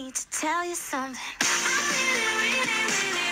need to tell you something. I really, really, really